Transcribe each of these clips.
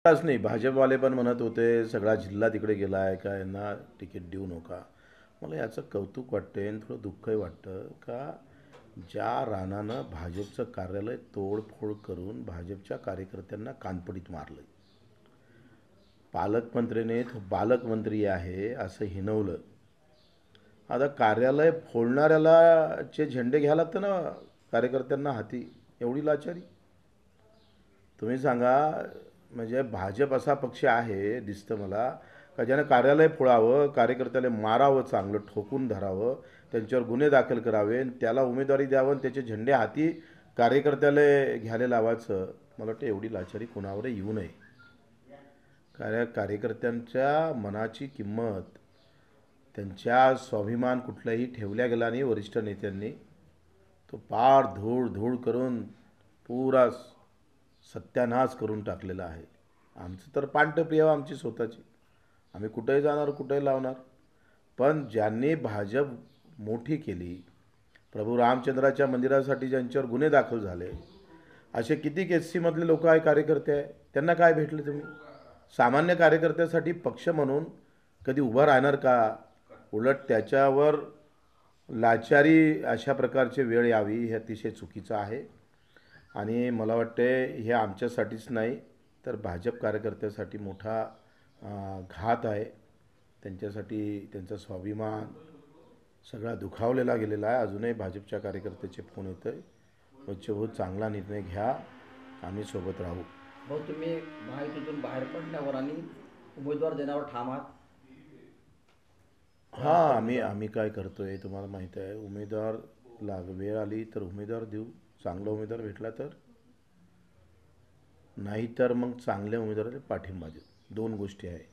ताच नाही, भाजपवाले पण म्हणत होते सगळा जिल्हा तिकडे गेला आहे का, यांना तिकीट देऊ नका. मला याचं कौतुक वाटते आणि थोडं दुःखही वाटतं का ज्या राणानं भाजपचं कार्यालय तोडफोड करून भाजपच्या कार्यकर्त्यांना कानपडीत मारलं, पालकमंत्रीने तो बालकमंत्री आहे असं हिणवलं. आता कार्यालय फोडणाऱ्याला चे झेंडे घ्यायला लागतं ना कार्यकर्त्यांना हाती, एवढी लाचारी. तुम्ही सांगा, म्हणजे भाजप असा पक्ष आहे दिसतं मला का ज्यानं कार्यालय फोडावं, कार्यकर्त्याला मारावं, चांगलं ठोकून धरावं, त्यांच्यावर गुन्हे दाखल करावे, त्याला उमेदवारी द्यावं आणि त्याचे झेंडे हाती कार्यकर्त्याला घ्यायला लावायचं. मला वाटतं एवढी लाचारी कोणावर येऊ नये. कार्यकर्त्यांच्या मनाची किंमत, त्यांच्या स्वाभिमान कुठलाही ठेवल्या गेला नाही वरिष्ठ नेत्यांनी. तो पार धूळ धूळ करून पुरा सत्यानाश करून टाकलेला आहे. आमचं तर पांटप्रिय आमची स्वतःची, आम्ही कुठेही जाणार, कुठेही लावणार. पण ज्यांनी भाजप मोठी केली, प्रभू रामचंद्राच्या मंदिरासाठी ज्यांच्यावर गुन्हे दाखल झाले, असे किती एस सीमधले लोक आहे, कार्यकर्ते आहे, त्यांना काय भेटले तुम्ही? सामान्य कार्यकर्त्यासाठी पक्ष म्हणून कधी उभं राहणार का? उलट त्याच्यावर लाचारी अशा प्रकारची वेळ यावी हे अतिशय चुकीचं आहे. आणि मला वाटते हे आमच्यासाठीच नाही तर भाजप कार्यकर्त्यासाठी मोठा घात आहे. त्यांच्यासाठी त्यांचा स्वाभिमान सगळा दुखावलेला गेलेला आहे. अजूनही भाजपच्या कार्यकर्त्याचे फोन येत आहे, बहुत चांगला निर्णय घ्या, आम्ही सोबत राहू. भाऊ, तुम्ही महायुतीतून बाहेर पडण्यावर आणि उमेदवार देण्यावर ठाम आहात? हां, आम्ही काय करतोय तुम्हाला माहीत आहे. उमेदवार वेळ आली तर उमेदवार देऊ, चांगला उमेदवार भेटला तर, नाही तर मग चांगल्या उमेदवाराला पाठिंबा देऊ. दोन गोष्टी आहे.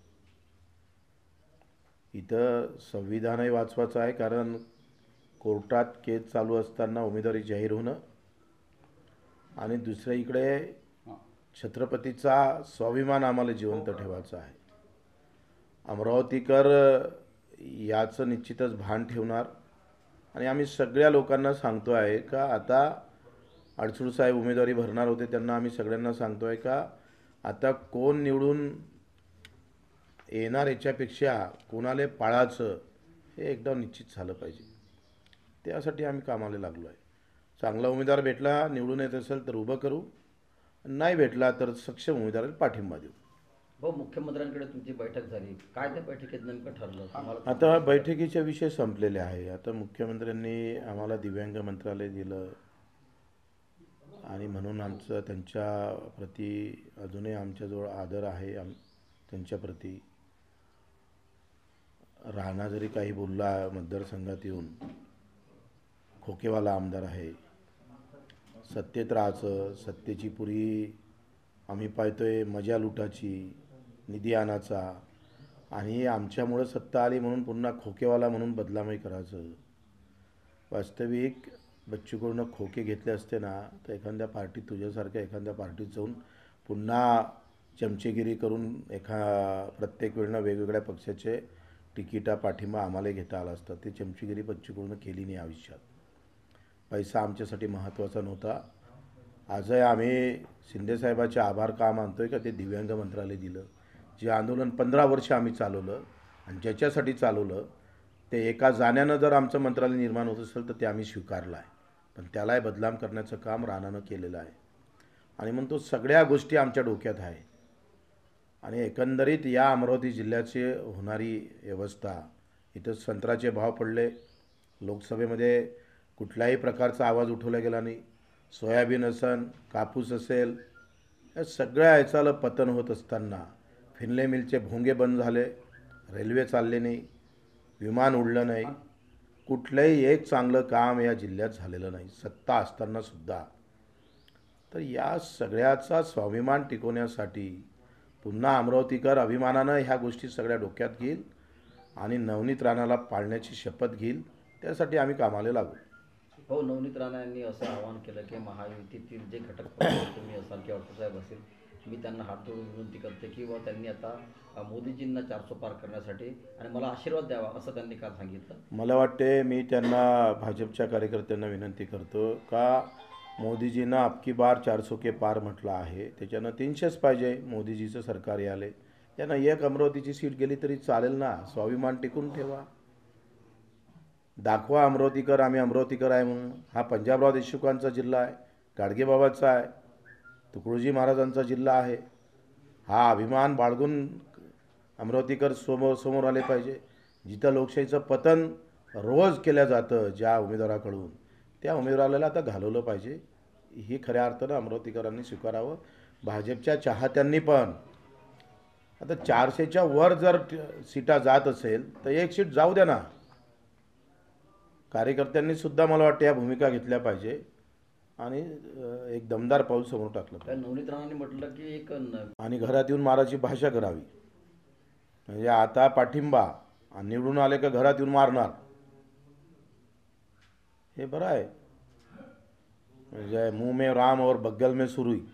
इथं संविधानही वाचवायचं आहे, कारण कोर्टात केस चालू असताना उमेदवारी जाहीर होणं, आणि दुसऱ्या इकडे छत्रपतीचा स्वाभिमान आम्हाला जिवंत ठेवायचा आहे. अमरावतीकर याचं निश्चितच भान ठेवणार. आणि आम्ही सगळ्या लोकांना सांगतो आहे का, आता अडसूळ साहेब उमेदवारी भरणार होते, त्यांना आम्ही सगळ्यांना सांगतो आहे का आता कोण निवडून येणार याच्यापेक्षा कोणाला पाळायचं हे एकदम निश्चित झालं पाहिजे. त्यासाठी आम्ही कामाला लागलो आहे. चांगला उमेदवार भेटला, निवडून येत असेल तर उभं करू, नाही भेटला तर सक्षम उमेदवाराला पाठिंबा देऊ. भाऊ, मुख्यमंत्र्यांकडे तुमची बैठक झाली, काय त्या बैठकीत नेमकं ठरलं तुम्हाला? आता बैठकीचे विषय संपलेले आहे. आता मुख्यमंत्र्यांनी आम्हाला दिव्यांग मंत्रालय दिलं आणि म्हणून आमचं त्यांच्या प्रती अजूनही आमच्याजवळ आदर आहे. त्यांच्याप्रती राणा जरी काही बोलला मतदारसंघात येऊन, खोकेवाला आमदार आहे, सत्तेत राहायचं, सत्तेची पुरी आम्ही पाहतोय मजा लुटाची, निधी आणायचा, आणि आमच्यामुळं सत्ता आली म्हणून पुन्हा खोकेवाला म्हणून बदनामी करायचं. वास्तविक बच्चू कडून खोके घेतले असते ना तर एखाद्या पार्टीत, तुझ्यासारख्या एखाद्या पार्टीत जाऊन पुन्हा चमचेगिरी करून प्रत्येक वेळेला वेगवेगळ्या पक्षाचे तिकिटा पाठिंबा आम्हाला घेता आला असता. ते चमचेगिरी बच्चू कडून केली नाही आयुष्यात. पैसा आमच्यासाठी महत्त्वाचा नव्हता. आजही आम्ही शिंदेसाहेबाचे आभार का मानतोय का ते दिव्यांग मंत्रालय दिलं. जे आंदोलन 15 वर्ष आम्ही चालवलं आणि ज्याच्यासाठी चालवलं ते एका जाण्यानं जर आमचं मंत्रालय निर्माण होत असेल तर ते आम्ही स्वीकारलं आहे. पण त्यालाही बदनाम करण्याचं काम राणानं केलेलं आहे. आणि मग तो सगळ्या गोष्टी आमच्या डोक्यात आहे. आणि एकंदरीत या अमरावती जिल्ह्याची होणारी व्यवस्था, इथं संत्र्याचे भाव पडले, लोकसभेमध्ये कुठल्याही प्रकारचा आवाज उठवला गेला नाही. सोयाबीन असेल, कापूस असेल, या सगळ्या ह्याचाला पतन होत असताना फिनले मिलचे भोंगे बंद झाले, रेल्वे चालले नाही, विमान उडलं नाही, कुठलंही एक चांगलं काम या जिल्ह्यात झालेलं नाही सत्ता असतानासुद्धा. तर या सगळ्याचा स्वाभिमान टिकवण्यासाठी पुन्हा अमरावतीकर अभिमानानं ह्या गोष्टी सगळ्या डोक्यात घेईल आणि नवनीत राणाला पाळण्याची शपथ घेईल. त्यासाठी आम्ही कामाला लागू. हो, नवनीत राणा यांनी असं आवाहन केलं की महायुतीतील जे घटक पक्ष तुम्ही असाल किंवा साहेब असेल, मी त्यांना हात जोडून विनंती करते की त्यांनी आता मोदीजींना 400 पार करण्यासाठी आणि मला आशीर्वाद द्यावा असं त्यांनी काल सांगितलं. मला वाटते मी त्यांना भाजपच्या कार्यकर्त्यांना विनंती करतो का मोदीजीनं अबकी बार 400 के पार म्हटलं आहे, त्याच्यानं 300च पाहिजे. मोदीजीचं सरकार आले त्यांना एक अमरावतीची सीट गेली तरी चालेल ना. स्वाभिमान टिकून ठेवा, दाखवा अमरावतीकर आम्ही अमरावतीकर आहे म्हणून. हा पंजाबराव देशमुखांचा जिल्हा आहे, गाडगेबाबाचा आहे, तुकडोजी महाराजांचा जिल्हा आहे. हा अभिमान बाळगून अमरावतीकर समोर आले पाहिजे. जिथं लोकशाहीचं पतन रोज केलं जातं ज्या उमेदवाराकडून, त्या उमेदवाराला आता घालवलं पाहिजे. ही खऱ्या अर्थानं अमरावतीकरांनी स्वीकारावं. भाजपच्या चाहत्यांनी पण आता 400च्या वर जर सीटा जात असेल तर एक सीट जाऊ द्या ना. कार्यकर्त्यांनी सुद्धा मला वाटतं या भूमिका घेतल्या पाहिजे आणि एक दमदार पाऊल समोर टाकलं पाहिजे. नवनीत राणांनी म्हटलं की एक आणि घरात येऊन मारायची भाषा करावी. म्हणजे आता पाठिंबा आणि निवडून आले का घरात येऊन मारणार, हे बरं आहे. म्हणजे मुंह में राम और बगल में सुरुई.